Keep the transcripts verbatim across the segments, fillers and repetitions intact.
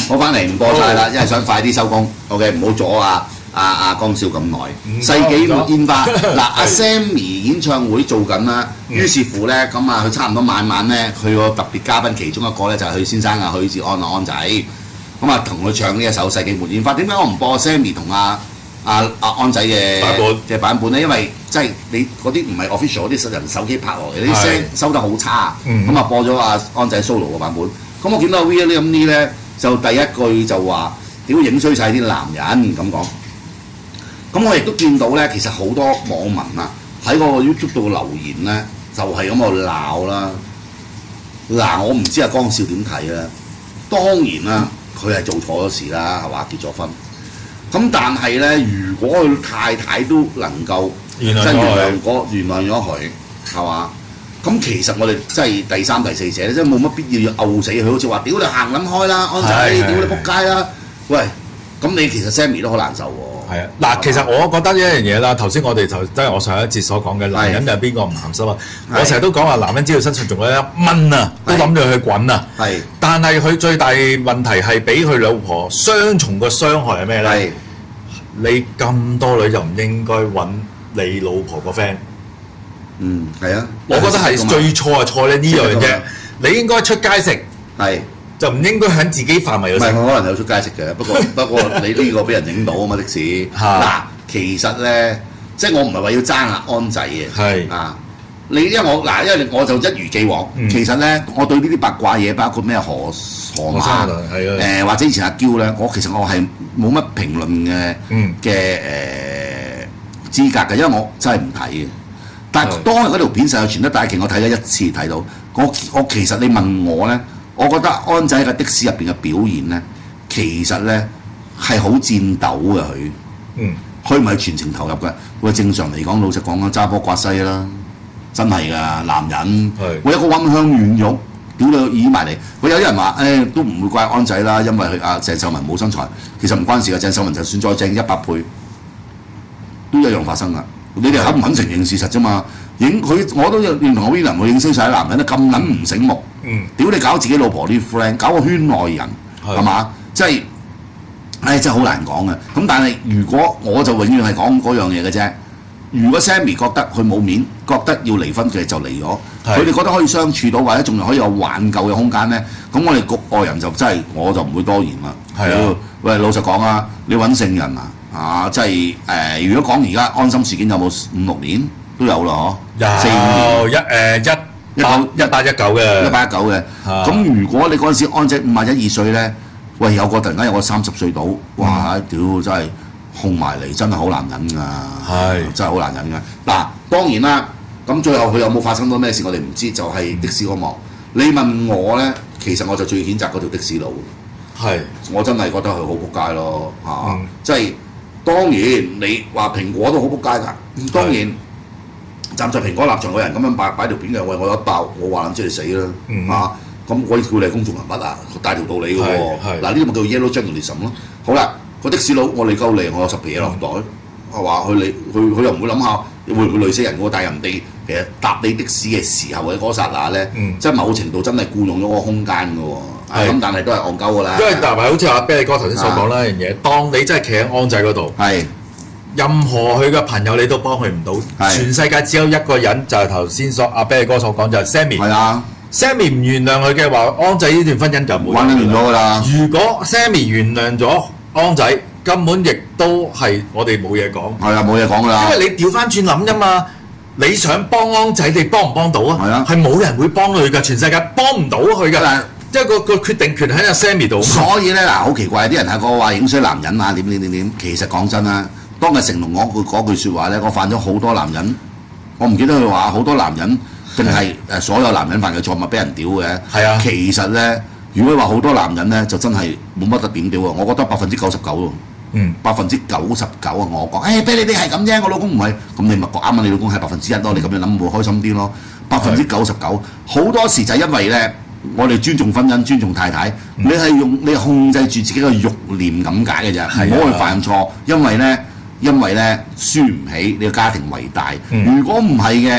我翻嚟唔播晒啦，因為想快啲收工。OK， 唔好阻啊啊啊江少咁耐。世紀末煙花嗱，阿 Sammy 演唱會做緊啦，於是乎咧咁啊，佢差唔多晚晚咧，佢個特別嘉賓其中一個咧就係許先生啊，許志安啊安仔，咁啊同佢唱呢一首《世紀末煙花》。點解我唔播 Sammy 同阿阿阿安仔嘅版本嘅版本咧？因為即係你嗰啲唔係 official 嗰啲人手機拍落嚟，啲聲收得好差，咁啊播咗阿安仔 solo 嘅版本。咁我見到 William Lee 咧，就第一句就話：屌影衰晒啲男人咁講。咁我亦都見到咧，其實好多網民啊喺個 YouTube 度留言咧，就係咁喺度鬧啦。嗱，我唔知阿江少點睇啦。當然啦，佢係做錯咗事啦，係嘛？結咗婚。咁但係咧，如果佢太太都能夠原諒真原諒過原諒咗佢，係嘛？咁其實我哋真係第三第四者咧，真係冇乜必要要毆死佢，好似話屌你行撚開啦，安仔，屌你仆街啦！喂，咁你其實 Sammy 都好難受喎。 係啊，嗱，其實我覺得一樣嘢啦，頭先我哋就即係我上一節所講嘅，男人就邊個唔鹹濕啊？我成日都講話，男人只要身上仲有一蚊啊，都諗住去滾啊。係，但係佢最大問題係俾佢老婆雙重嘅傷害係咩咧？你咁多女就唔應該揾你老婆個 friend。 嗯，係啊， 我覺得係最錯係錯咧呢樣嘢，你應該出街食。係。就唔應該喺自己範圍度食。 唔係，我可能有出街食嘅，不過不過你呢個俾人影到啊嘛的士。嗱，其實咧，即係我唔係話要爭阿安仔嘅。係啊，你因為我嗱，因為我就一如既往。嗯、其實咧，我對呢啲八卦嘢，包括咩河河馬誒、呃、或者以前阿嬌咧，我其實我係冇乜評論嘅嘅誒資格嘅，因為我真係唔睇嘅。但係當日嗰條片上有傳得大旗，我睇咗一次睇到。我我其實你問我咧。我覺得安仔喺的士入邊嘅表現咧，其實咧係好戰鬥嘅佢，嗯，佢唔係全程投入嘅。喂，正常嚟講，老實講啦，揸波刮西啦，真係㗎，男人。係。我一個溫香軟肉，屌你倚埋嚟。佢有啲人話，誒、哎、都唔會怪安仔啦，因為佢阿鄭秀文冇身材。其實唔關事㗎，鄭秀文就算再正一百倍，都一樣發生㗎。你哋肯唔肯承認事實啫嘛？影佢我都認同阿 William，佢影衰晒啲男人都咁撚唔醒目。嗯，屌你搞自己老婆啲 friend， 搞個圈內人係嘛？即係，唉，真係好難講嘅。咁但係如果我就永遠係講嗰樣嘢嘅啫。如果 Sammy 覺得佢冇面，覺得要離婚嘅就離咗，佢哋覺得可以相處到，或者仲係可以有挽救嘅空間咧，咁我哋局外人就真係我就唔會多言啦。係啊，喂，老實講啊，你揾聖人啊，啊，即係誒、呃，如果講而家安心事件有冇五六年都有啦，嗬，四五年一誒一。一九一八一九嘅， 一八一九嘅。咁如果你嗰陣時安仔五廿一二歲咧，喂有個突然間有個三十歲到，哇！屌真係控埋嚟，真係好難忍㗎。係，真係好難忍㗎。嗱，當然啦，咁最後佢有冇發生到咩事，我哋唔知，就係、是、的士嗰幕。你問我咧，其實我就最譴責嗰條的士佬。係，我真係覺得佢好仆街咯，嚇、嗯！即係當然你話蘋果都好仆街㗎，當然。站在蘋果立場嘅人咁樣擺擺條片嘅，喂我一爆，我話諗知你死啦嚇！咁我叫你係公眾人物啊，大條道理嘅喎。嗱呢啲咪叫 yellow journalism 咯。好啦，個的士佬我哋夠靚，我有十皮嘢落袋，係話佢你佢佢又唔會諗下會唔會累死人喎？但係人哋其實搭你的士嘅時候嘅嗰剎那咧，即係某程度真係僱用咗個空間嘅喎。咁但係都係戇鳩㗎啦。因為嗱，好似阿啤哥頭先所講啦，一樣嘢，當你真係企喺安仔嗰度。係。任何佢嘅朋友你都幫佢唔到，全世界只有一個人就係頭先所阿啤哥所講就係 Sammy。係啊 ，Sammy 唔原諒佢嘅話，安仔呢段婚姻就冇完咗㗎啦。如果 Sammy 原諒咗安仔，根本亦都係我哋冇嘢講。係啊，冇嘢講㗎啦。因為你調翻轉諗啫嘛，你想幫安仔，你幫唔幫到啊？係啊，係冇人會幫佢㗎，全世界幫唔到佢㗎。即係個個決定權喺阿 Sammy 度。所以咧嗱，好奇怪，啲人係個話影衰男人啊，點點點點，其實講真啦。當日成龍講句嗰句説話咧，我犯咗好多男人，我唔記得佢話好多男人定係誒所有男人犯嘅錯誤俾人屌嘅。係啊，其實咧，如果話好多男人咧，就真係冇乜得點屌啊！我覺得百分之九十九喎，嗯，百分之九十九啊！我講，誒俾你哋係咁啫，我老公唔係，咁你咪講啱啊！你老公係百分之一咯，你咁樣諗會開心啲咯。百分之九十九，好多時就係因為咧，我哋尊重婚姻、尊重太太，你係用你控制住自己嘅慾念咁解嘅啫，唔好去犯錯，因為咧。因為咧輸唔起，你個家庭為大。嗯、如果唔係嘅，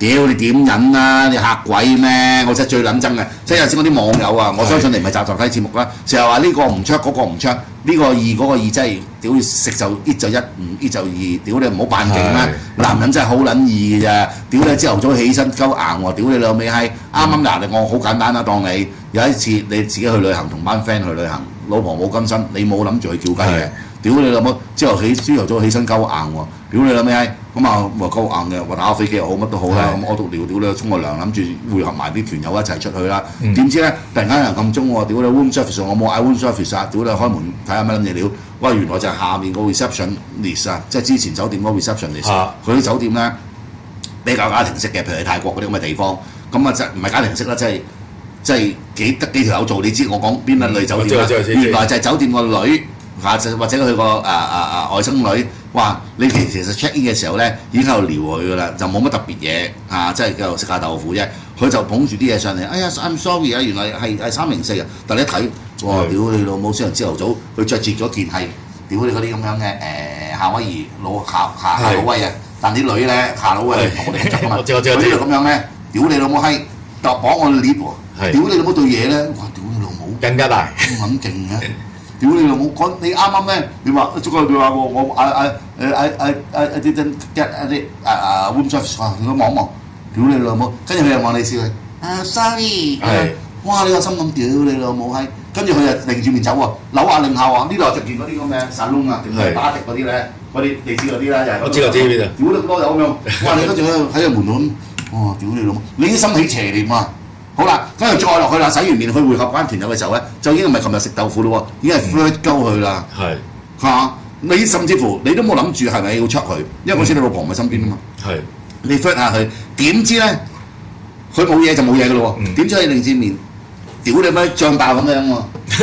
屌你點忍啊？你嚇鬼咩？我真係最撚憎嘅，即係有時嗰啲網友啊，我相信你唔係集集睇節目啦，成日話呢個唔出嗰個唔出，呢個二嗰個二真係屌食就 eat 就一，唔 eat 就二，屌你唔好扮勁啦！男人真係好撚易嘅咋，屌你朝頭早起身鳩硬喎，屌你老味閪！啱啱嗱，我好簡單啦，當你有一次你自己去旅行，同班 friend 去旅行，老婆冇更新，你冇諗住去叫雞嘅，屌你老母！朝頭起朝頭早起身鳩硬喎，屌你老味閪！咁啊，話鳩硬嘅，話打下飛機又好，乜都好啦。咁屙督尿，屌你，沖個涼，諗住會合埋啲團友一齊出去啦。點、嗯、知咧，突然間有人撳鐘喎，屌你 room service， 我冇嗌 room service 啊，屌你開門睇下乜撚嘢料。喂，原來就係下面個 receptionist 啊，即係之前酒店嗰個 receptionist。佢啲酒店咧比較家庭式嘅，譬如喺泰國嗰啲咁嘅地方，咁啊就唔係家庭式啦，即係即係幾得幾條友做。你知我講邊一類酒店啦？原來就係酒店個女嚇，或者佢個誒誒誒外甥女。哇！你其其實 check in 嘅時候咧，已經喺度撩佢噶啦，就冇乜特別嘢啊，即係繼續食下豆腐啫。佢就捧住啲嘢上嚟，哎呀 I'm sorry 啊，原來係係三零四啊。但你一睇，哇！屌你老母！雖然朝頭早佢着住咗件係屌你嗰啲咁樣嘅誒夏威夷老夏夏夏老威啊，但啲女咧夏老威同我哋唔着噶嘛。佢呢度咁樣咧，屌你老母閪，就綁我 lift 喎，屌你老母對嘢咧，哇！屌你老母更加大， 咁勁嘅。屌你老母！講你啱啱咧，你話足夠你話我我啊啊誒誒誒誒啲啲 get 一啲啊啊 room service 啊，佢望一望，屌你老母！跟住佢又望你笑佢，啊 sorry，哇！你個心諗屌你老母閪！跟住佢就擰住面走喎，扭下擰下喎，呢度着件嗰啲咁嘅散窿啊，定係巴迪嗰啲咧，嗰啲你知嗰啲咧，又係我知我知邊度，屌你多有咁樣，哇！你跟住喺喺個門度咁，哇！屌你老母！你啲心起邪念啊！好啦，跟住再落去啦，洗完面去會合班團友嘅時候咧，就已經唔係琴日食豆腐咯喎，已經係 flirt 鳩佢啦。係嚇，你甚至乎你都冇諗住係咪要出佢，因為嗰時你老婆唔喺身邊啊嘛。係，你 flirt 下佢，點知咧佢冇嘢就冇嘢嘅咯喎，點知你擰住面，屌你咩脹爆咁樣喎！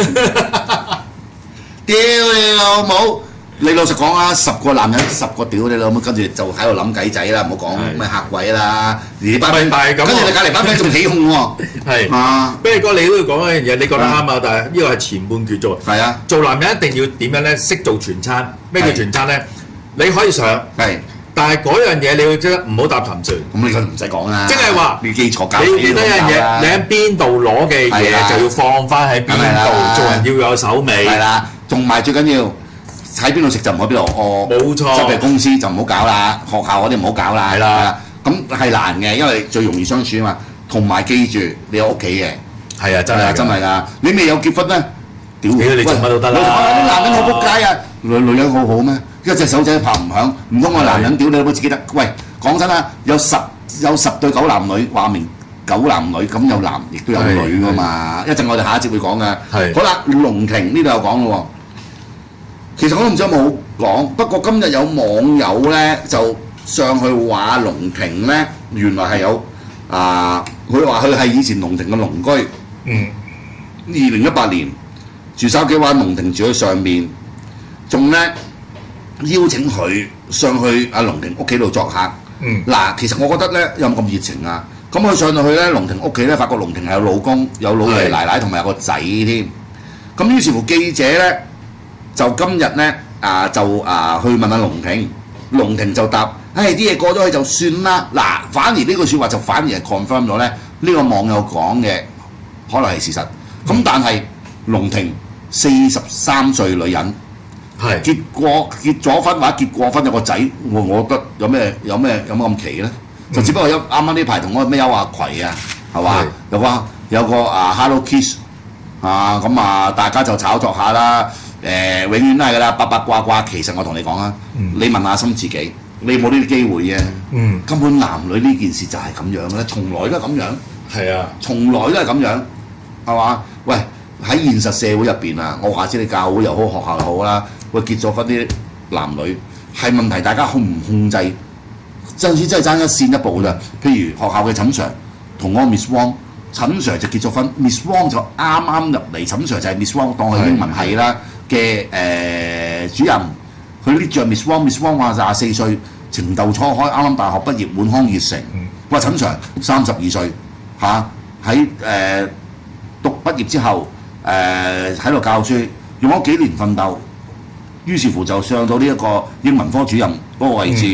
屌你老母！你老實講啊，十個男人十個屌你老母，跟住就喺度諗計仔啦，唔好講咩嚇鬼啦，你班 friend，跟住你隔離班 friend 仲起哄喎，係啊，不過哥你都要講一樣嘢，你覺得啱啊，但係呢個係前半決做，係啊，做男人一定要點樣咧？識做全餐，咩叫全餐咧？你可以上，係，但係嗰樣嘢你要即係唔好搭沉船，咁你唔使講啦，即係話你記錯教，你記得一樣嘢，你喺邊度攞嘅嘢就要放翻喺邊度，做人要有手尾，係啦，同埋最緊要。喺邊度食就唔好邊度屙，冇錯。即係公司就唔好搞啦，學校嗰啲唔好搞啦，係啦。咁係難嘅，因為最容易相處啊嘛。同埋記住，你有屋企嘅，係啊，真係真係㗎。你未有結婚咧，屌你做乜都得啦。啲男人好仆街啊，女女人好好咩？一隻手仔拍唔響，唔通個男人屌你都自己得？喂，講真啦，有十有十對狗男女，話明狗男女，咁有男亦都有女㗎嘛。一陣我哋下一節會講嘅。係。好啦，龍庭呢度有講咯喎。其實我都唔知有冇講，不過今日有網友咧就上去話龍庭咧，原來係有啊，佢話佢係以前龍庭嘅鄰居。嗯。二零一八年住筲箕灣龍庭住喺上面，仲咧邀請佢上去阿龍庭屋企度作客。嗯。嗱，其實我覺得咧有冇咁熱情啊？咁佢上到去咧龍庭屋企咧，發覺龍庭係有老公、有老爺奶奶同埋有個仔添。咁於是乎記者咧。就今日咧啊，就啊去問下龍庭，龍庭就答：，唉啲嘢過咗去就算啦。嗱，反而呢句説話就反而係 confirm 咗咧，呢、呢個網友講嘅可能係事實。咁、嗯、但係龍庭四十三歲女人，係結過結咗婚或者結過婚有個仔，我我覺得有咩有咩有乜咁奇咧？嗯、就只不過有啱啱呢排同嗰個咩邱亞葵啊，係嘛？有個有個啊 Hello Kiss 啊，咁啊大家就炒作下啦。誒、呃，永遠都係㗎啦，八八卦卦。其實我同你講啊，嗯、你問下心自己，你冇呢啲機會嘅。嗯，根本男女呢件事就係咁樣嘅，從來都係咁樣。係啊，從來都係咁樣，係嘛？喂，喺現實社會入邊啊，我話知你教會又好，學校又好啦，喂，結咗婚啲男女係問題，大家控唔控制？陣時真係爭一線一步咋。譬如學校嘅陳 Sir 同我 Miss Wong， 陳 Sir 就結咗婚 ，Miss Wong 就啱啱入嚟，陳 Sir 就係 Miss Wong 當佢英文系啦。嘅誒、呃、主任，佢呢著 Miss Wong，Miss Wong 話廿四歲，情竇初開，啱啱大學畢業，滿腔熱誠。哇、嗯！陳 Sir 三十二歲，嚇喺誒讀畢業之後，誒喺度教書，用咗幾年奮鬥，於是乎就上到呢一個英文科主任嗰個位置，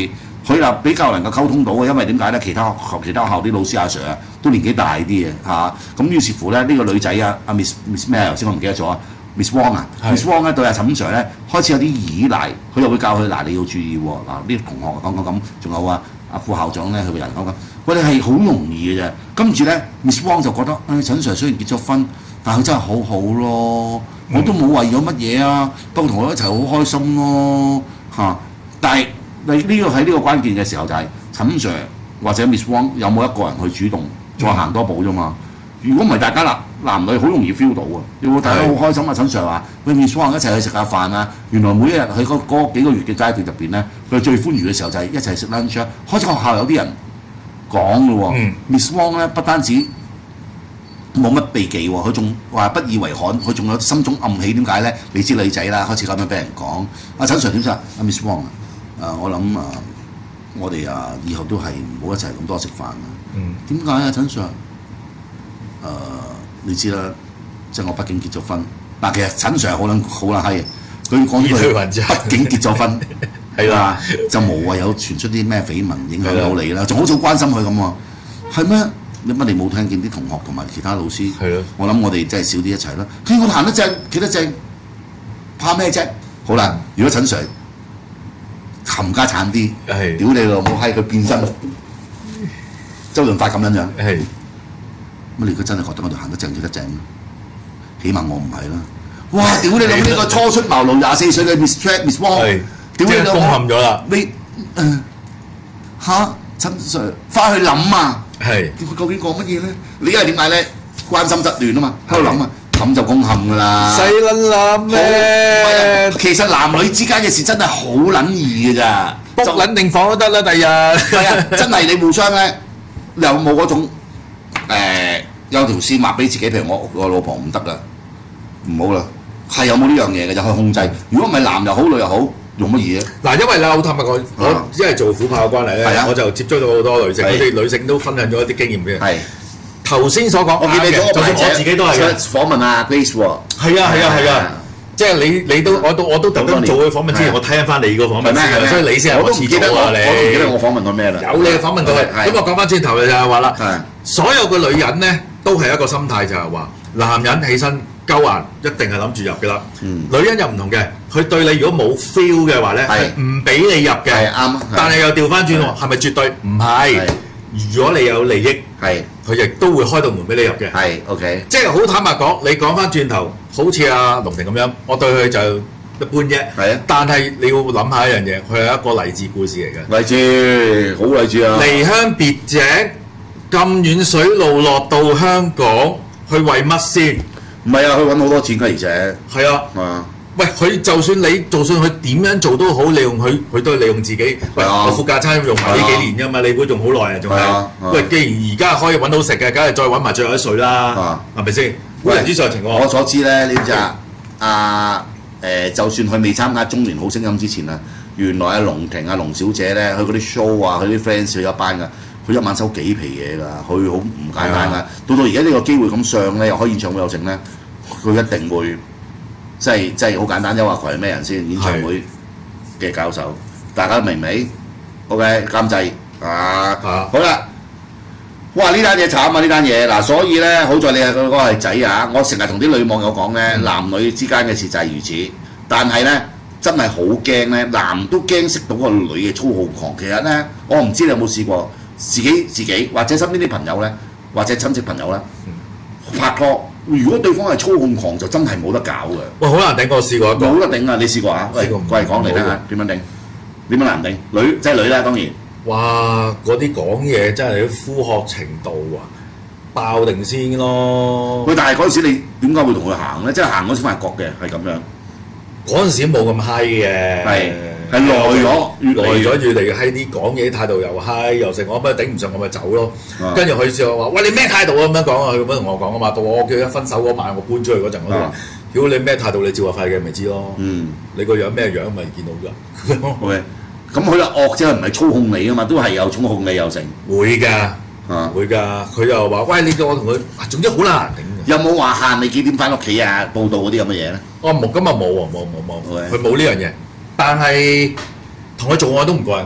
佢嗱比較能夠溝通到嘅，因為點解咧？其他學其他學校啲老師阿 Sir 啊，都年紀大啲嘅嚇，咁於是乎咧，呢、呢個女仔啊，阿 Miss Miss 咩頭先我唔記得咗啊 ，Miss Wong 啊，Miss Wong 咧對阿陳 Sir 咧開始有啲依賴，佢又會教佢嗱你要注意喎，嗱呢啲同學講講咁，仲有啊阿副校長咧佢個人講講，我哋係好容易嘅啫。跟住咧 Miss Wong 就覺得，誒、哎、陳 Sir 雖然結咗婚，但係佢真係好好咯，我都冇為咗乜嘢啊，不過同我一齊好開心咯嚇。但係你呢個喺呢個關鍵嘅時候就係、是、陳 Sir 或者 Miss Wong 有冇一個人去主動再行多步啫嘛？如果唔係大家男男女好容易 feel 到啊！有冇大家好開心啊？陳 Sir 話：喂 Miss Wong 一齊去食下飯啊！原來每一日喺嗰嗰幾個月嘅階段入邊咧，佢最歡愉嘅時候就係一齊食 lunch 啊！開始學校有啲人講咯喎，Miss Wong 咧不單止冇乜避忌喎，佢仲話不以為罕，佢仲有心中暗喜點解咧？你知女仔啦，開始咁樣俾人講。阿陳 Sir 點啫？阿 Miss Wong 啊，我諗啊，我哋啊以後都係唔好一齊咁多食飯啊！點解啊，陳 Sir？誒、呃，你知啦，即係我畢竟結咗婚。嗱，其實陳 Sir 好撚好撚閪嘅，佢講呢句畢竟結咗婚，係啦，就無謂有傳出啲咩緋聞影響到你啦，仲好似好關心佢咁喎。係咩？你乜你冇聽見啲同學同埋其他老師？係咯。我諗我哋真係少啲一齊啦。佢我行得正，企得正，怕咩啫？好啦，如果陳 Sir 冚家產啲，屌你老母閪，佢變身周潤發咁樣樣。係。乜你如果真係覺得我哋行得正企得正，起碼我唔係啦。哇！屌你諗呢個初出茅廬廿四歲嘅 Miss Track Miss Wong，屌你老母！攻陷咗啦！你誒嚇陳 Sir 翻去諗啊！係佢究竟講乜嘢咧？你因為點解咧？關心則亂啊嘛，喺度諗啊，咁就攻陷㗎啦。細撚諗咩？其實男女之間嘅事真係好撚易㗎咋，卜撚定房都得啦。第日係啊，真係你互相咧有冇嗰種？誒、呃、有條線畫俾自己，譬如我我老婆唔得啦，唔好啦，係有冇呢樣嘢嘅就去控制。如果唔係男又好女又好，用乜嘢啊？嗱，因為咧好坦白講，我因為做虎豹嘅關係咧，啊、我就接觸到好多女性，佢哋女性都分享咗一啲經驗嘅。係頭先所講，我見你咗個牌子，我自己都係嘅。訪問啊 Grace 喎，係啊係啊係啊。即係你你都我都我都特登做嘅訪問之前，我聽翻你個訪問先，所以你先係我遲咗啊！你我都唔記得我訪問過咩啦。有你訪問過佢，咁我講翻轉頭就係話啦，所有嘅女人咧都係一個心態，就係話男人起身鳩眼一定係諗住入嘅啦。女人又唔同嘅，佢對你如果冇 feel 嘅話咧，係唔俾你入嘅。係啱。但係又調翻轉喎，係咪絕對？唔係。如果你有利益，係佢亦都會開道門俾你入嘅。係 OK，即係好坦白講，你講翻轉頭，好似阿龍婷咁樣，我對佢就一般啫。係啊，但係你要諗下一樣嘢，佢係一個勵志故事嚟嘅。勵志，好勵志啊！離鄉別井，咁遠水路落到香港，去為乜先？唔係啊，去揾好多錢㗎，而且係啊，係啊。喂，佢就算你，就算佢點樣做都好，利用佢，佢都係利用自己。喂，我副駕餐用埋呢幾年㗎嘛，你估仲好耐啊？仲係。喂，既然而家可以揾到食嘅，梗係再揾埋最後一歲啦，係咪先？烏人之上情況。我所知咧，你知啊？阿誒，就算佢未參加中年好聲音之前啊，原來阿龍婷、阿龍小姐咧，佢嗰啲 show 啊，佢啲 fans 佢有一班㗎，佢一晚收幾皮嘢㗎，佢好唔簡單㗎。到到而家呢個機會咁上咧，又開演唱會又成咧，佢一定會。即係即係好簡單，因為佢係咩人先？演唱會嘅教授，大家明唔明 ？OK，監製啊，啊好啦，哇！呢單嘢慘啊！呢單嘢嗱，所以咧，好在你係嗰個係仔啊！我成日同啲女網友講咧，嗯、男女之間嘅事就係如此。但係咧，真係好驚咧，男都驚識到個女嘅粗豪狂。其實咧，我唔知你有冇試過自己自己或者身邊啲朋友咧，或者親戚朋友咧、嗯、拍拖。如果對方係操控狂，就真係冇得搞嘅。喂，好難頂，我試過一個。冇得頂啊！你試過啊？喂，過嚟講嚟聽下，點樣頂？點樣難頂？女即係女啦，當然。哇！嗰啲講嘢真係啲呼喝程度啊，爆定先咯。喂，但係嗰陣時你點解會同佢行咧？即係行嗰時發覺嘅係咁樣。嗰陣時冇咁嗨嘅。係。係耐咗，越耐咗越嚟閪啲，講嘢態度又閪又成，我不頂唔順我咪走咯。跟住佢試我話：喂，你咩態度啊？咁樣講啊，佢咁樣同我講啊嘛。到我叫佢分手嗰晚，我搬出去嗰陣，我都話：如果你咩態度，你照下肺嘅咪知咯。嗯，你個樣咩樣咪見到㗎。OK，咁佢就惡啫，唔係操控你啊嘛，都係有操控你又成。會㗎，啊會㗎。佢又話：喂，你叫我同佢，總之好難頂。有冇話限你幾點翻屋企啊？報道嗰啲咁嘅嘢咧？哦，冇，今日冇喎，冇冇冇，佢冇呢樣嘢。但係同佢做愛都唔過癮嘅。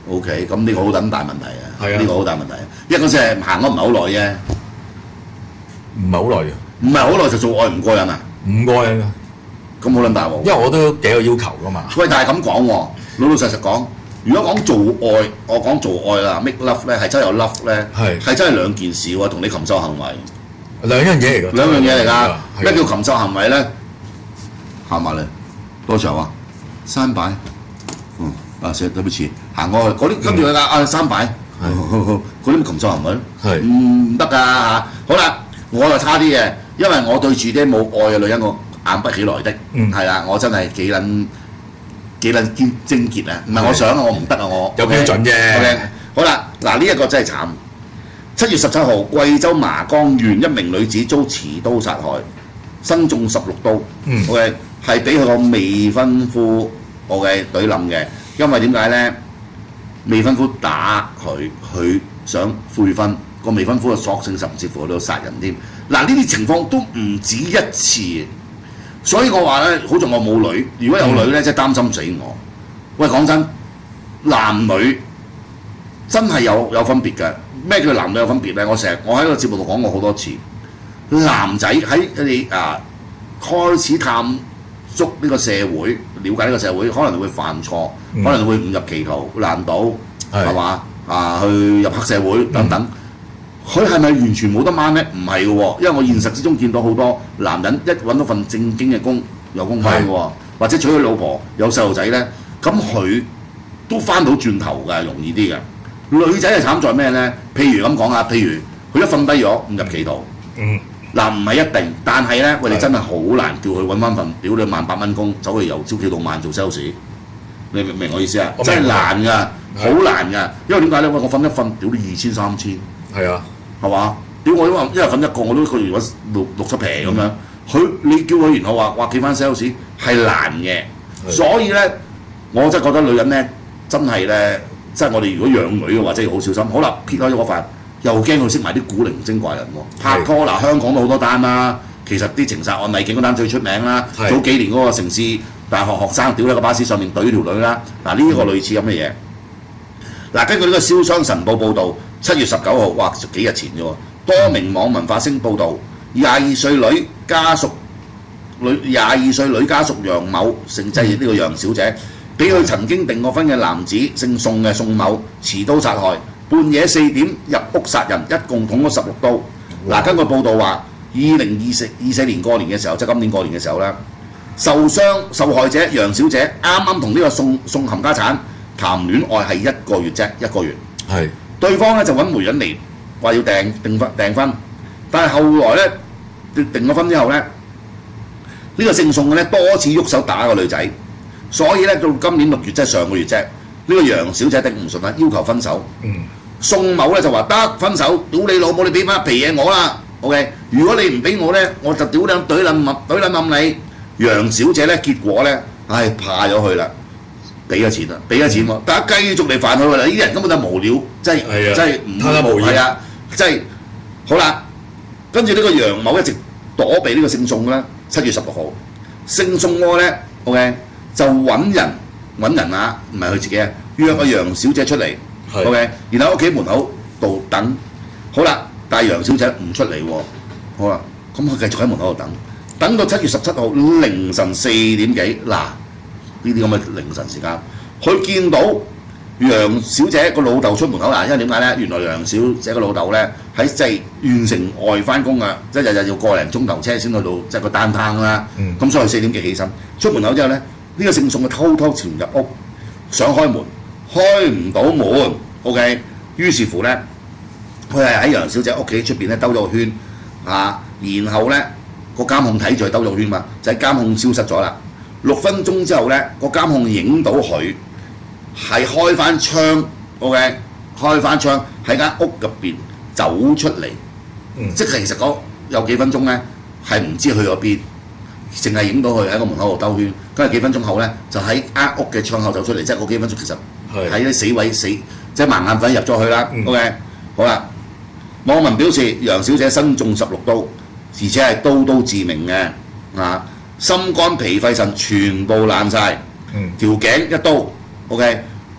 OK， 咁呢個好撚大問題啊！ 係啊， 呢個好大問題，因為嗰時係行咗唔係好耐啫， 唔係好耐嘅， 唔係好耐就做愛唔過癮啊！ 唔過癮啊！ 咁好撚大喎！ 因為我都幾有要求噶嘛。 喂，但係咁講喎，老老實實講，如果講做愛，我講做愛啦 ，make love 咧係真係有 love 咧，係係真係兩件事喎，同你禽獸行為兩樣嘢嚟㗎， 兩樣嘢嚟㗎。咩叫禽獸行為咧？行埋嚟，多長啊？三擺，嗯啊，對不起，行過去嗰啲跟住佢啊三擺，嗰啲禽獸行為係唔得㗎嚇。好啦，我就差啲嘅，因為我對住啲冇愛嘅女人，我硬不起來的，係啦，我真係幾撚幾撚堅精結啊！唔係我想啊，我唔得啊，我有標準啫。 OK，好啦，嗱呢一個真係慘。七月十七號，貴州麻江縣一名女子遭持刀殺害，身中十六刀。嗯，OK，係俾佢個未婚夫 OK 懟冧嘅，因為點解咧？未婚夫打佢，佢想悔婚，個未婚夫就索性甚至乎到殺人添。嗱呢啲情況都唔止一次。所以我話咧，好在我冇女，如果有女咧，真係擔心死我。喂，講真，男女真係有有分別嘅。咩叫男女有分別咧？我成日我喺個節目度講過好多次。男仔喺你啊開始探觸呢個社會，了解呢個社會，可能會犯錯，嗯、可能會誤入歧途、爛賭，係嘛啊？去入黑社會等等。佢係咪完全冇得掹咧？唔係嘅喎，因為我現實之中見到好多男人一揾到份正經嘅工有工返嘅喎，或者娶佢老婆有細路仔咧，咁佢都翻到轉頭㗎，容易啲嘅。女仔係慘在咩咧？譬如咁講啊，譬如佢一瞓低咗誤入歧途，嗯，嗱唔係一定，但係咧，我哋真係好難叫佢揾翻份屌你萬八蚊工，走去由朝企到晚做 sales， 你明唔明我意思啊？真係難㗎，好難㗎，因為點解咧？我瞓一瞓屌你二千三千，係啊。係嘛？屌我因為一日瞓一個我都一個月揾六六七皮咁樣，佢你叫佢然後話話企翻 sales 係難嘅，所以咧我真係覺得女人咧真係咧，即係我哋如果養女嘅話，真係好小心。好啦，撇開咗嗰塊，又驚佢識埋啲古靈精怪人喎。拍拖嗱，香港都好多單啦，其實啲情殺案例警嗰單最出名啦。早幾年嗰個城市大學學生屌喺個巴士上面懟條女啦，嗱呢一個類似咁嘅嘢。嗱，根據呢個《瀟湘晨報》報導，七月十九號，哇，幾日前啫喎，多名網民發聲報導，廿二歲女家屬女廿二歲女家屬楊某，姓即係呢個楊小姐，俾佢曾經訂過婚嘅男子姓宋嘅宋某持刀殺害，半夜四點入屋殺人，一共捅咗十六刀。嗱，根據報導話，二零二四二四年過年嘅時候，即係今年過年嘅時候啦，受傷受害者楊小姐啱啱同呢個宋宋冚家產談戀愛係一個月啫，一個月。係。對方咧就揾媒人嚟話要訂訂婚訂婚，但係後來咧訂咗婚之後咧，呢、呢個姓宋嘅咧多次喐手打個女仔，所以咧到今年六月即係上個月啫，呢、呢個楊小姐頂唔順啦，要求分手。嗯。宋某咧就話得分手，屌你老母，你俾翻皮嘢我啦 ，OK？ 如果你唔俾我咧，我就屌你懟撚冧懟撚冧你。楊小姐咧結果咧，唉怕咗佢啦。俾咗錢啦，俾咗錢喎，大家繼續嚟煩佢啦！呢啲人根本就無聊，真係真係唔無係啊！真係好啦，跟住呢個楊某一直躲避呢個姓宋啦。七月十六號，姓宋嗰個咧 ，OK 就揾人揾人啊，唔係佢自己啊，約個楊小姐出嚟 ，OK， 然後喺屋企門口度等。好啦，但係楊小姐唔出嚟喎。好啦，咁佢繼續喺門口度等，等到七月十七號凌晨四點幾嗱。呢啲咁嘅凌晨時間，佢見到楊小姐個老豆出門口啦，因為點解咧？原來楊小姐個老豆咧喺即係縣城外翻工啊，即係日日要個零鐘頭車先去到即係個單攤啦。咁、嗯、所以四點幾起身，出門口之後咧，呢、呢個姓宋嘅偷偷潛入屋，想開門，開唔到門 ，OK。於是乎咧，佢係喺楊小姐屋企出邊咧兜咗個圈啊，然後咧個監控睇住佢兜咗個圈嘛，就係、是、監控消失咗啦。六分鐘之後咧，個監控影到佢係開翻窗 ，OK， 開翻窗喺間屋入邊走出嚟，嗯、即係其實嗰有幾分鐘咧係唔知去咗邊，淨係影到佢喺個門口度兜圈，跟住幾分鐘後咧就喺間屋嘅窗口走出嚟，即係嗰幾分鐘其實喺啲死位死，即係盲眼粉入咗去啦、嗯、，OK， 好啦，網民表示楊小姐身中十六刀，而且係刀刀致命嘅啊！心肝脾肺腎全部爛晒，條頸一刀 ，OK，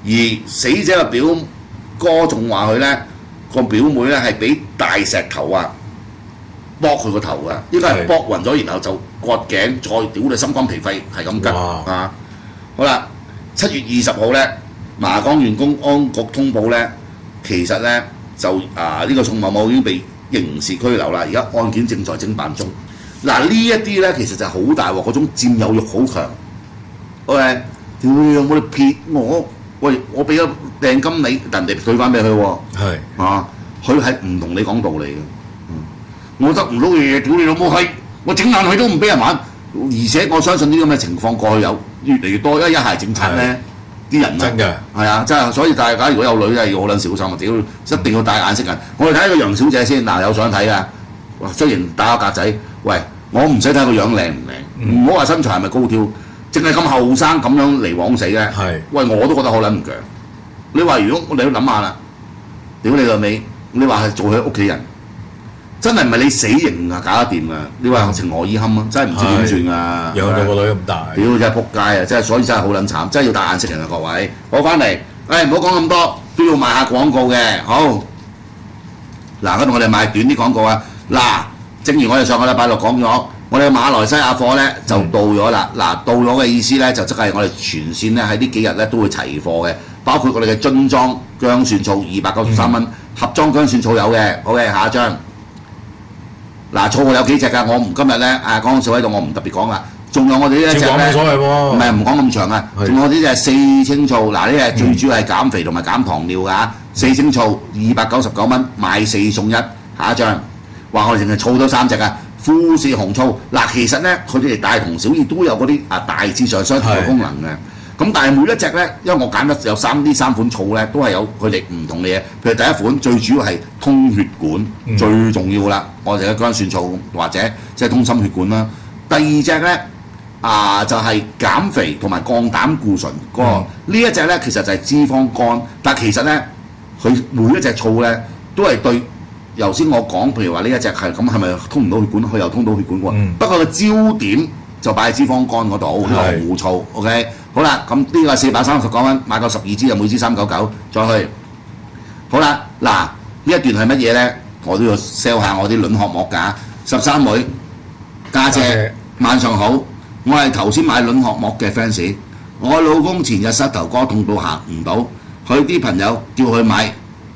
而死者嘅表哥仲話佢咧個表妹咧係俾大石頭啊剝佢個頭啊，應該係剝暈咗，然後就割頸，再屌你心肝脾肺係咁吉啊！好啦，七月二十號咧，麻江縣公安局通報咧，其實咧就啊呢、這個宋某某已經被刑事拘留啦，而家案件正在偵辦中。嗱呢一啲咧其實就好大鑊，嗰種佔有欲好強。OK， 屌你有冇你撇我？喂，我俾咗訂金你，人哋退翻俾佢喎。係啊，佢係唔同你講道理嘅。嗯，我得唔到嘅嘢，屌你老母閪！我整爛佢都唔俾人玩。而且我相信呢啲咁嘅情況過去有越嚟越多，因為一孩政策咧，啲人真嘅係啊，真係，所以大家如果有女咧要好撚小心啊！屌，一定要戴眼識人。我哋睇下個楊小姐先，嗱有相睇㗎。哇，雖然打個格仔，喂，我唔使睇個樣靚唔靚，唔好話身材係咪高挑。淨係咁後生咁樣嚟枉死咧，喂我都覺得好撚唔強。你話如果你都諗下啦，屌你老味，你話係做佢屋企人，真係唔係你死刑啊搞得掂啊？你話情何以堪啊？真係唔知點算啊！ 養到個女咁大， 屌真係撲街啊！真係所以真係好撚慘，真係要戴眼識人啊各位。好翻嚟，誒唔好講咁多，都要賣下廣告嘅。好，嗱嗰度我哋賣短啲廣告啊。嗱，正如我哋上個禮拜六講咗。我哋馬來西亞貨咧就到咗啦，嗱、嗯、到咗嘅意思咧就即係我哋全線咧喺呢幾日咧都會齊貨嘅，包括我哋嘅樽裝薑蒜醋二百九十三蚊，嗯、盒裝薑蒜醋有嘅。好嘅，下一張。嗱醋有幾隻㗎？我唔今日咧啊講少喺度，我唔特別講啦。仲有我哋呢一隻咧，冇所謂喎，唔係唔講咁長啊。仲有呢隻四青醋，嗱呢隻最主要係減肥同埋減糖尿㗎。四青醋二百九十九蚊，買四送一。下一張。話我哋淨係醋到三隻啊！富士紅醋嗱，其實咧佢哋大同小異，都有嗰啲啊大致上相同嘅功能嘅。咁但係每一隻咧，因為我揀得有三呢三款醋咧，都係有佢哋唔同嘅嘢。譬如第一款最主要係通血管，嗯、最重要啦。我哋嘅薑蒜醋或者即係通心血管啦。第二隻咧啊就係、是、減肥同埋降膽固醇嗰、那個。嗯、呢一隻咧其實就係脂肪肝，但係其實咧佢每一隻醋咧都係對。頭先我講，譬如話呢一隻係咁，係咪通唔到血管？佢又通到血管喎。嗯、不過個焦點就擺喺脂肪肝嗰度，呢個胡醋。OK， 好啦，咁呢個四百三十九蚊，買夠十二支就每支三九九，再去。好啦，嗱呢一段係乜嘢咧？我都要 sell 下我啲卵殼膜㗎。十三妹家姐，姐晚上好，我係頭先買卵殼膜嘅 fans。我老公前日膝頭哥痛到行唔到，佢啲朋友叫佢買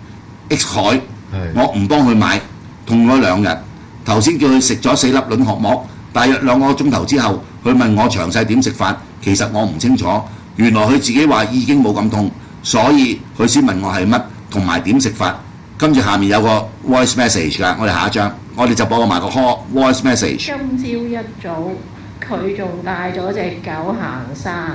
X 海。我唔幫佢買，痛咗兩日。頭先叫佢食咗四粒卵殼膜，大約兩個鐘頭之後，佢問我詳細點食法，其實我唔清楚。原來佢自己話已經冇咁痛，所以佢先問我係乜同埋點食法。跟住下面有個 voice message 㗎，我哋下一張，我哋就播埋個 voice message。今朝一早，佢仲帶咗隻狗行山。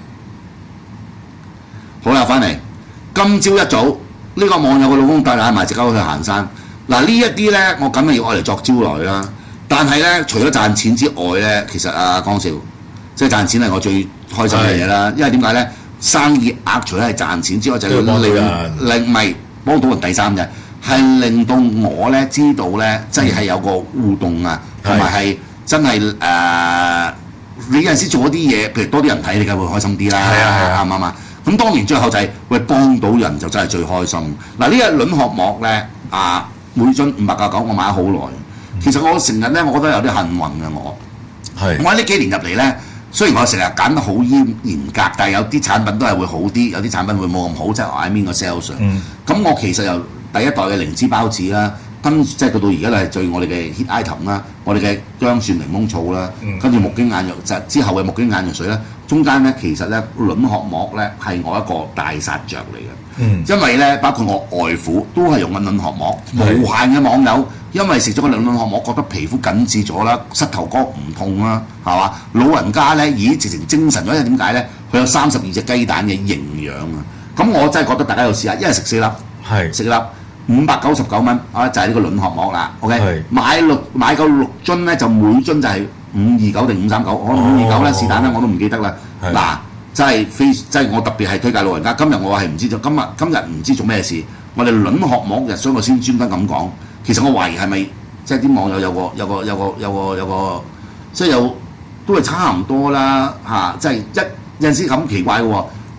好啦，翻嚟，今朝一早。呢個網友嘅老公帶埋隻狗去行山，嗱呢一啲咧，我梗係要愛嚟作招來啦。但係咧，除咗賺錢之外咧，其實啊江少，即係賺錢係我最開心嘅嘢啦。因為點解咧？生意額除咗係賺錢之外，就係令令唔係幫到人第三嘅，係令到我咧知道咧，即係有個互動啊，同埋係真係誒、呃，你有陣時做一啲嘢，譬如多啲人睇，你梗係會開心啲啦。係啊，啱唔啱啊？咁當然最後就係、是、喂幫到人就真係最開心。嗱呢個卵殼膜咧啊，每樽五百九十九，我買咗好耐。其實我成日咧，我覺得有啲幸運嘅我。係是。我喺呢幾年入嚟咧，雖然我成日揀得好嚴嚴格，但係有啲產品都係會好啲，有啲產品會冇咁好，即係我喺邊個 sales。嗯。咁我其實由第一代嘅靈芝孢子啦，跟即係到到而家都係最我哋嘅 hit item 啦，我哋嘅薑蒜檸檬醋啦，嗯、跟住木經眼藥就之後嘅木經眼藥水咧。中間咧，其實咧卵殼膜咧係我一個大殺着嚟嘅，嗯、因為咧包括我外父都係用緊卵殼膜，是無限嘅網友因為食咗個卵殼膜，覺得皮膚緊緻咗啦，膝頭哥唔痛啦，係嘛？老人家咧，咦，直情精神咗，因為點解咧？佢有三十二隻雞蛋嘅營養啊！咁我真係覺得大家要試下，一日食四粒，係食是粒五百九十九蚊啊，就係、是、呢個卵殼膜啦。OK，是買六買夠六樽咧，就每樽就係、是。五二九定五三九，我五二九咧是但啦，我都唔記得啦。嗱，真係非真係我特別係推介老人家。今日我係唔知做，今日今日唔知做咩事。我哋卵殼膜日，所以我先專登咁講。其實我懷疑係咪即係啲網友有個有個有個有個有個，即係有都係差唔多啦嚇。即係一有陣時咁奇怪嘅喎。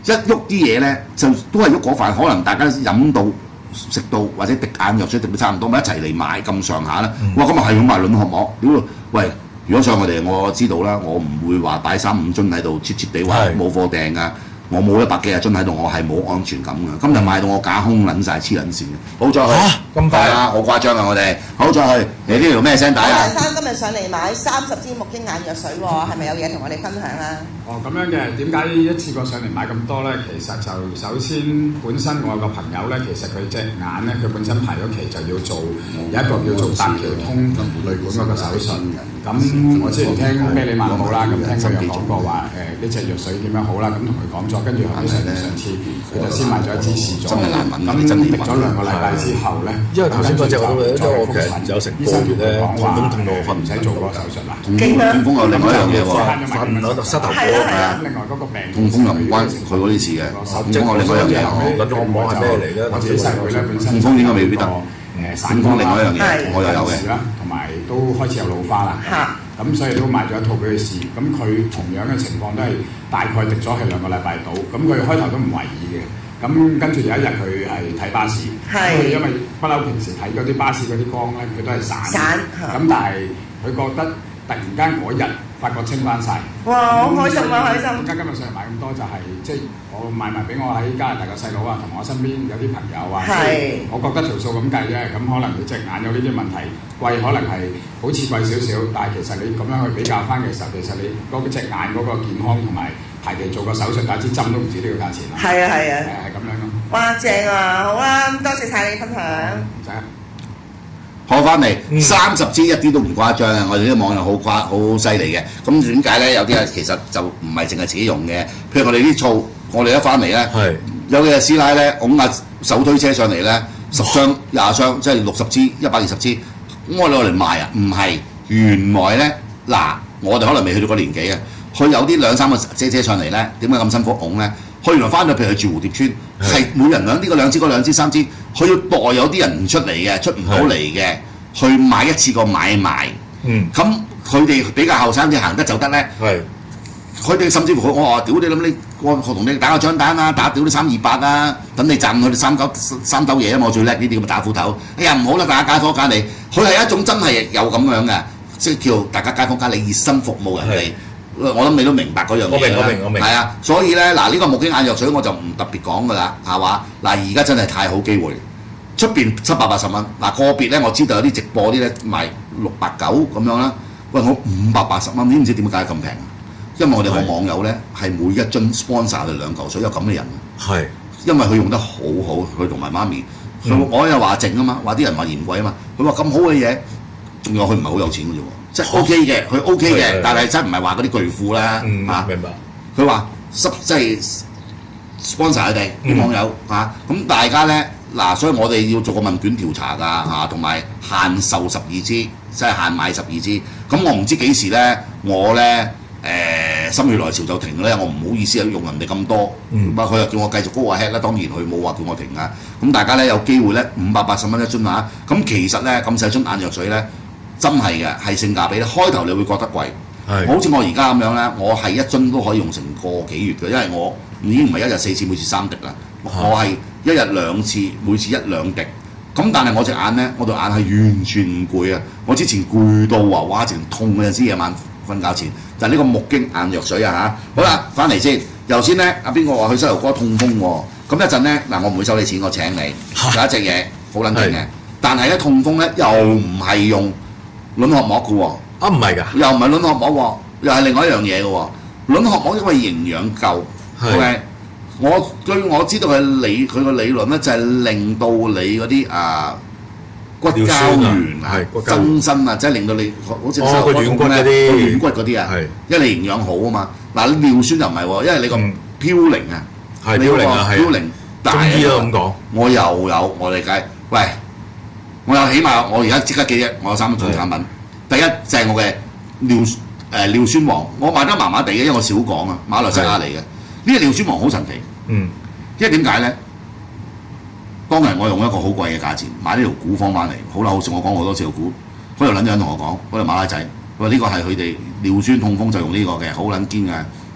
一喐啲嘢咧，就都係喐嗰塊，可能大家飲到食到或者滴眼藥水滴到差唔多，咪一齊嚟買咁上下啦。哇！咁啊係咁賣卵殼膜，屌！喂！如果上我哋，我知道啦，我唔會話擺三五樽喺度，切切地話冇貨訂㗎。我冇一百幾廿樽喺度，我係冇安全感嘅。今日買到我架空撚晒，黐撚線嘅。好再去，咁快啊！好誇張啊！我哋好再去。你呢條咩聲帶啊？ 梁生今日上嚟買三十支木經眼藥水喎，係咪有嘢同我哋分享啊？ 哦，咁樣嘅，點解一次過上嚟買咁多咧？其實就首先本身我有個朋友咧，其實佢隻眼咧，佢本身排咗期就要做有一個叫做搭橋通淚管嗰個手術。咁我之前聽咩你萬好啦，咁聽佢有講過話誒呢隻藥水點樣好啦，咁同佢講咗，跟住後尾上上次佢就先買咗一支試咗，咁滴咗兩個禮拜之後咧， 因為頭先嗰隻我都因為我其實有成個月咧，痛風痛到我瞓唔使做嗰個手術啦。 痛風有另外一樣嘢喎， 瞓喺度膝頭哥係啊， 另外嗰個病痛風又唔關佢嗰啲事嘅，痛風有另外一樣嘢喎。 嗰種膜係咩嚟咧？ 我自己細個咧本身痛風應該未必得。 誒散光另外一樣嘢，我又有嘅， 同埋都開始有老花啦。咁所以都買咗一套俾佢試。咁佢同樣嘅情況都係大概滴咗係兩個禮拜到。咁佢開頭都唔為意嘅。咁跟住有一日佢係睇巴士，佢因為不嬲平時睇嗰啲巴士嗰啲光咧，佢都係散。散。咁但係佢覺得突然間嗰日發覺清翻晒。 哇！好開心啊，開心！ 點解今日上嚟買咁多？就係即係我買埋俾我喺加拿大嘅細佬啊，同我身邊有啲朋友啊。係。我覺得條數咁計啫，咁可能你隻眼有呢啲問題，貴可能係好似貴少少，但係其實你咁樣去比較翻嘅時候，其實你嗰隻眼嗰個健康同埋排期做個手術打支針都唔止呢個價錢啦。 係啊係啊。 誒係咁樣咯。哇！ 正啊，好啦，多謝晒你分享。唔使。 學翻嚟三十支一啲都唔誇張啊！我哋啲網友好誇好犀利嘅。咁點解咧？有啲啊其實就唔係淨係自己用嘅。譬如我哋啲醋，我哋一翻嚟咧，有嘅師奶咧拱架手推車上嚟咧，十箱廿箱，即係六十支、一百二十支。咁我哋攞嚟賣啊？唔係，原來咧嗱，我哋可能未去到個年紀啊。佢有啲兩三個姐姐上嚟咧，點解咁辛苦拱咧？佢原來翻到譬如住蝴蝶村，係每人兩啲，嗰兩支嗰兩支三支，佢要代有啲人唔出嚟嘅，出唔到嚟嘅，去買一次過買埋。嗯，咁佢哋比較後生啲行得走得咧，係，佢哋甚至乎我話屌你諗你，我同你打個張單啦，打屌啲三二八啦，等你賺佢哋三九三兜嘢啊嘛，我最叻呢啲咁嘅打斧頭。哎呀唔好啦，大家街坊揀你，佢係一種真係有咁樣嘅，即係叫大家街坊揀你熱心服務人哋。我諗你都明白嗰樣嘢啦。我明我明我明。係啊，所以咧嗱，呢個木經眼藥水我就唔特別講噶啦，係嘛？嗱，而家真係太好機會，出邊七百八十蚊，嗱個別咧我知道有啲直播啲咧賣六百九咁樣啦。喂，我五百八十蚊，知唔知點解咁平？因為我哋個網友咧係每一樽 sponsor 我哋兩嚿水，有咁嘅人。係。因為佢用得好好，佢同埋媽咪，佢我又話靜啊嘛，話啲人話嫌貴啊嘛，佢話咁好嘅嘢，仲有佢唔係好有錢嘅啫喎。即係 OK 嘅，佢 OK 嘅，但係真唔係話嗰啲巨富啦， 嗯、啊！明白。 佢話濕即係 sponsor 佢哋啲網友嚇，咁、啊、大家咧嗱，所以我哋要做個問卷調查㗎嚇，同、啊、埋限售十二支，即係限買十二支。咁我唔知幾時咧，我咧誒、呃、心血來潮就停咧，我唔好意思用人哋咁多，嗯，佢又叫我繼續高下 head 啦，當然佢冇話叫我停啊。咁大家咧有機會咧五百八十蚊一樽嚇，咁其實咧咁細樽眼藥水咧。真係嘅，係性價比咧。開頭你會覺得貴，好似我而家咁樣咧，我係一樽都可以用成個幾月嘅，因為我已經唔係一日四次，每次三滴啦。我係一日兩次，每次一兩滴。咁但係我隻眼咧，我對眼係完全唔攰啊！我之前攰到話哇，淨痛嗰陣時夜晚瞓覺前，就係、是、呢個木經眼藥水啊嚇。好啦，翻嚟先。頭先咧，阿邊個話去膝頭哥痛風喎、啊？咁一陣咧嗱，我唔會收你錢，我請你。有一隻嘢好撚勁嘅，但係咧痛風咧又唔係用卵殼膜嘅喎， 啊唔係㗎， 又唔係卵殼膜喎，又係另外一樣嘢嘅喎。卵殼膜因為營養夠 ，OK， 我據我知道嘅理佢個理論咧就係令到你嗰啲啊骨膠原啊增生啊，即係令到你好似細個軟骨嗰啲軟骨嗰啲啊，因為你營養好啊嘛。嗱尿酸又唔係喎，因為你個嘌呤啊， 係嘌呤啊，係嘌呤大啊咁講。我又有我理解，喂。我有起碼，我而家即刻記啫，我有三種產品。第一就係、是、我嘅尿誒、呃、尿酸黃，我賣得麻麻地嘅，因為我少講啊，馬來西亞嚟嘅。呢個尿酸黃好神奇，嗯，因為點解咧？當日我用一個好貴嘅價錢買呢條古方翻嚟，好啦，好似我講好多次個股，嗰條撚樣同我講，嗰條馬拉仔，佢話呢個係佢哋尿酸痛風就用呢個嘅，好撚堅嘅。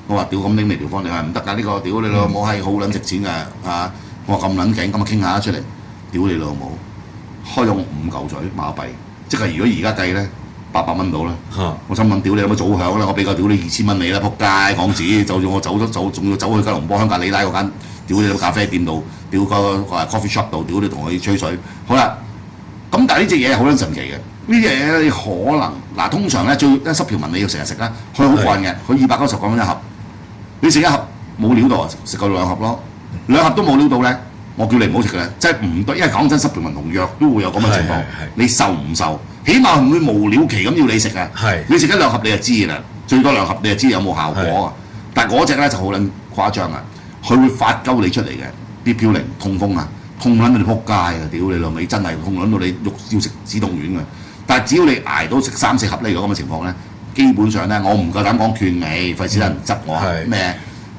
我話屌咁拎嚟調方，你話唔得㗎，呢個屌你老母係好撚值錢㗎啊！我話咁撚勁，咁啊傾下出嚟，屌你老母，開咗五嚿水馬幣，即係如果而家計咧八百蚊到啦。我心諗屌你有冇早響啦？我俾個屌你二千蚊你啦，撲街港紙，就算我走咗走，仲要走去吉隆坡香格里拉嗰間屌你咖啡店度，屌個個 coffee shop 度，屌你同我吹水。好啦，咁但係呢隻嘢係好撚神奇嘅。呢啲嘢咧，你可能嗱，通常咧最一濕條文你要成日食啦，佢好慣嘅，佢二百九十港蚊一盒，你食一盒冇料到啊，食夠兩盒咯，兩盒都冇料到咧，我叫你唔好食嘅咧，即係唔對，因為講真濕條文同藥都會有咁嘅情況，你受唔受？起碼唔會無了期咁要你食啊，你食一兩盒你就知啦，最多兩盒你就知有冇效果啊，但係嗰隻咧就好撚誇張啊，佢會發鳩你出嚟嘅啲嘌呤痛風啊，痛撚到你撲街啊，屌你老味真係痛撚到你肉要食止痛丸嘅。但係只要你捱到食三四盒呢個咁嘅情況咧，基本上咧我唔夠膽講勸你，費事有人執我咩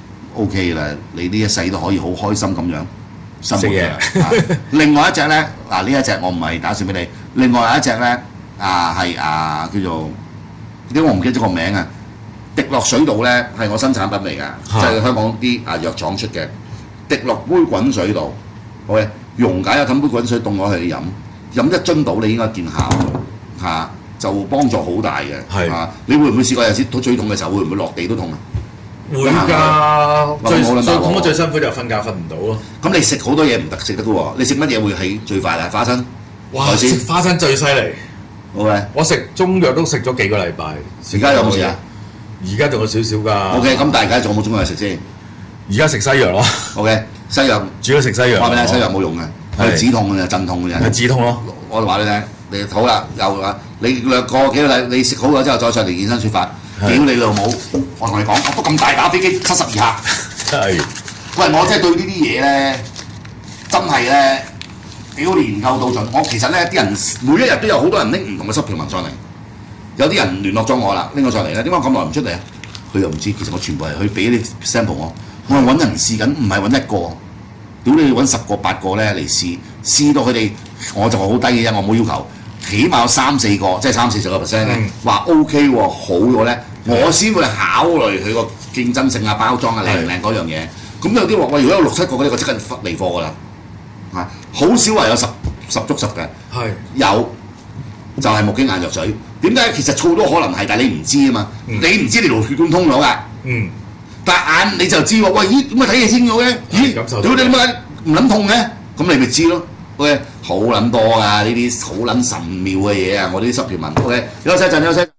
O K 啦，你呢一世都可以好開心咁樣生活嘅。另外一隻咧，嗱呢一隻我唔係打算俾你，另外一隻咧啊係啊叫做點解我唔記得咗個名啊？滴落水道咧係我新產品嚟㗎，即係香港啲啊藥廠出嘅，滴落杯滾水道 ，OK， 溶解一氹杯滾水凍咗去飲，飲一樽到你應該見效。嚇、啊、就幫助好大嘅，係啊！你會唔會試過有時最痛嘅時候會唔會落地都痛啊？ 會㗎，最最痛得最辛苦就瞓覺瞓唔到咯。 咁你食好多嘢唔得食得嘅喎，你食乜嘢會係最快啊？花生， 哇！食花生最犀利。 好嘅， 我食中藥都食咗幾個禮拜。 而家有冇事啊？ 而家仲有少少㗎。 OK，咁大家仲有冇中藥食先？ 而家食西藥咯。OK， 西藥主要食西藥。 話俾你聽，西藥冇用嘅，係止痛嘅，鎮痛嘅啫。 係止痛咯。 我話俾你聽。你好啦，又啊！你兩個幾個禮，你食好咗之後再上嚟健身説法，屌你老母！我同你講，我都咁大打飛機七十二下。係。喂，我真係對呢啲嘢咧，真係咧，屌研究到盡。我其實咧啲人每一日都有好多人拎唔同嘅濕條文上嚟，有啲人聯絡咗我啦，拎咗上嚟咧，點解咁耐唔出嚟啊？佢又唔知，其實我全部係去俾啲 sample 我，我係揾人試緊，唔係揾一個。屌你揾十個八個咧嚟試，試到佢哋我就好低嘅啫，我冇要求。起碼有三四個，即係三四十個 percent 咧，話 OK 喎，好咗咧，我先會考慮佢個競爭性啊、包裝啊、靚唔靚嗰樣嘢。咁有啲話喂，如果有六七個嗰啲，我即刻離貨㗎啦。嚇，好少話有十十足十嘅，係有就係木經眼藥水。點解？其實錯都可能係，但係你唔知啊嘛，你唔知你條血管通咗㗎。嗯，但眼你就知喎，喂咦點解睇嘢清咗嘅？咦，屌你點解唔撚痛嘅？咁你咪知咯。OK， 好撚多㗎呢啲好撚神妙嘅嘢啊！我啲濕條文 OK，休息一陣，休息。